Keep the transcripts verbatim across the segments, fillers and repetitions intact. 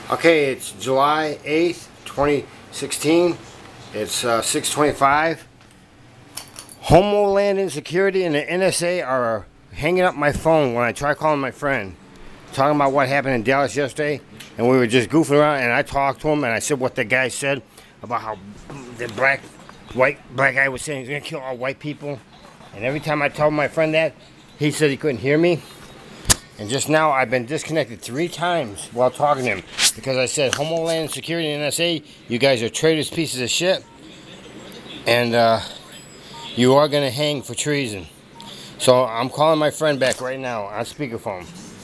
Okay, it's July eighth, twenty sixteen. It's uh, six twenty-five. HOMO-LAND Insecurity and the N S A are hanging up my phone when I try calling my friend, talking about what happened in Dallas yesterday, and we were just goofing around, and I talked to him, and I said what the guy said about how the black, white, black guy was saying he's going to kill all white people, and every time I told my friend that, he said he couldn't hear me. And just now, I've been disconnected three times while talking to him because I said, HOMO-LAND Insecurity N S A, you guys are traitors, pieces of shit, and uh, you are going to hang for treason. So I'm calling my friend back right now on speakerphone.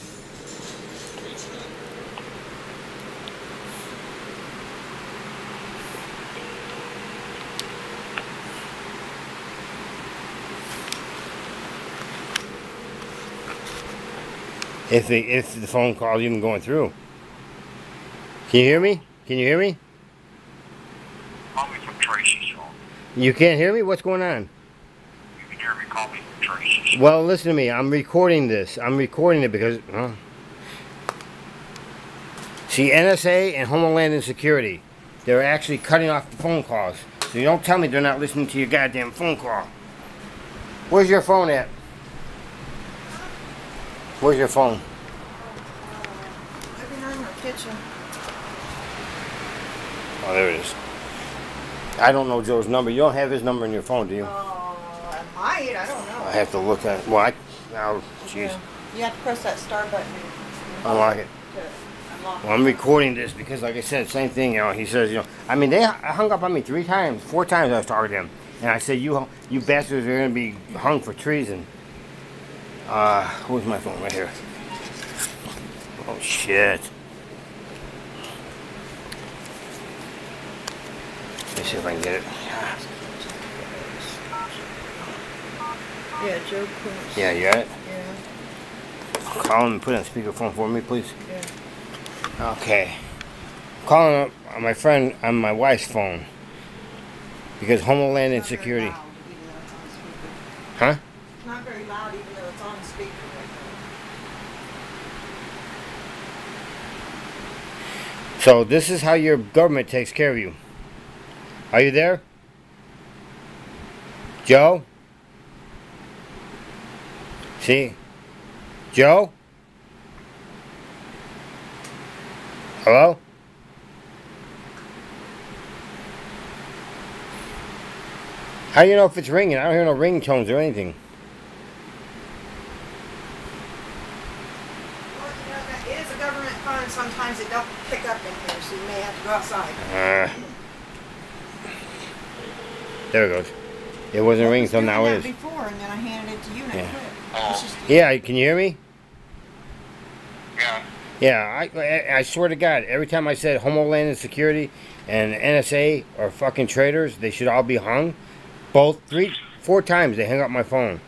If the, if the phone call's even going through. Can you hear me? Can you hear me? Call me from Tracy's phone. You can't hear me? What's going on? You can hear me, call me from Tracy's. Well, listen to me. I'm recording this. I'm recording it because... Huh? See, N S A and HOMO-LAND Insecurity, they're actually cutting off the phone calls. So you don't tell me they're not listening to your goddamn phone call. Where's your phone at? Where's your phone? Right behind our kitchen. Oh, there it is. I don't know Joe's number. You don't have his number in your phone, do you? Oh, uh, I might. I don't know. I have to look at it. Well, I... Oh, jeez. Yeah. You have to press that star button. Unlock it. To unlock Well, I'm recording this because, like I said, same thing, you know. He says, you know... I mean, they hung up on me three times. Four times I was talking to him. And I said, you you bastards are going to be hung for treason. Uh, where's my phone? Right here. Oh, shit. Let me see if I can get it. Yeah, Joe Kuntz. Yeah, you got it? Yeah. Call him and put it on speakerphone for me, please. Yeah. Okay. I'm calling up on my friend on my wife's phone. Because HOMO-LAND Insecurity. Huh? It's not very loud even though it's on speaker right now. So this is how your government takes care of you. Are you there? Joe? See? Joe? Hello? How do you know if it's ringing? I don't hear no ringtones or anything. Well, you know, that is a government phone. Sometimes it don't pick up in here, so you may have to go outside. Uh, there it goes. It wasn't ringing, so now it is. Before, and then I handed it to you, and Yeah. I quit. Oh. Just, Yeah, can you hear me? Yeah. Yeah, I, I I swear to God, every time I said HOMO-LAND Insecurity and N S A are fucking traitors, they should all be hung. Both, three, four times they hung up my phone.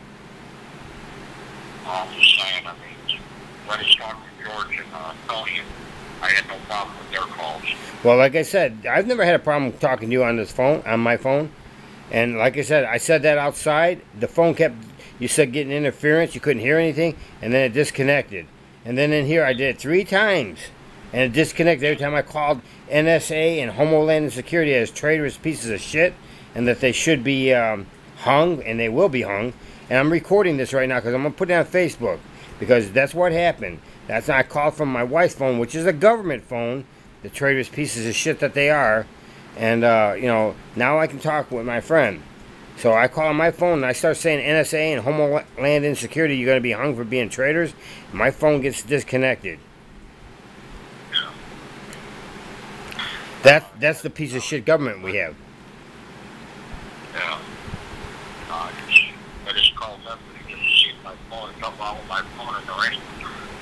I'm just saying, I mean, when it's talking to George and uh, Tony, I had no problem with their calls. Well, like I said, I've never had a problem talking to you on this phone, on my phone. And like I said, I said that outside. The phone kept, you said getting interference, you couldn't hear anything, and then it disconnected. And then in here, I did it three times, and it disconnected every time I called N S A and HOMO-LAND Insecurity as traitorous pieces of shit, and that they should be um, hung, and they will be hung. And I'm recording this right now because I'm going to put it on Facebook, because that's what happened. That's not, I called from my wife's phone, which is a government phone, the traitorous pieces of shit that they are. And, uh, you know, now I can talk with my friend. So I call on my phone and I start saying N S A and HOMO-LAND Insecurity, you're going to be hung for being traitors. My phone gets disconnected. Yeah. That, that's the piece of shit government we have. Yeah. Uh, I just, I just called them to just see if my phone, something wrong with my phone and the rest.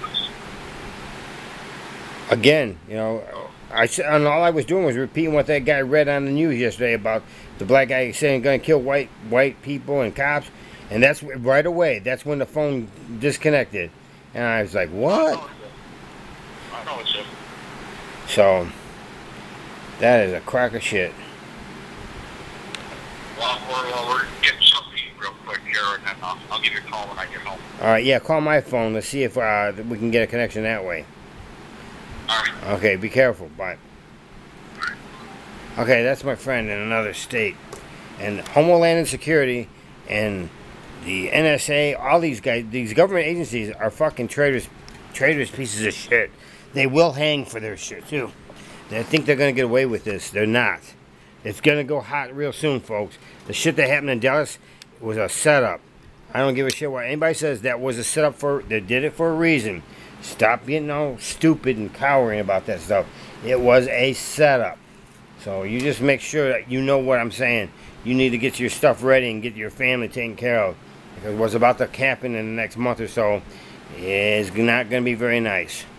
Again, you know, I said, and all I was doing was repeating what that guy read on the news yesterday about the black guy saying going to kill white white people and cops, and that's right away. That's when the phone disconnected, and I was like, "What?" I know it's him. So that is a crock of shit. Well, we're, well, we're getting something real quick here, and then I'll, I'll give you a call when I get home. All right, yeah, call my phone. Let's see if uh, we can get a connection that way. All right. Okay, be careful. Bye. Okay, that's my friend in another state. And HOMO-LAND INSECURITY and the N S A, all these guys, these government agencies are fucking traitors, traitors pieces of shit. They will hang for their shit, too. They think they're going to get away with this. They're not. It's going to go hot real soon, folks. The shit that happened in Dallas was a setup. I don't give a shit what anybody says. That was a setup for, they did it for a reason. Stop getting all stupid and cowering about that stuff. It was a setup. So you just make sure that you know what I'm saying. You need to get your stuff ready and get your family taken care of. Because what's about to happen in the next month or so is not going to be very nice.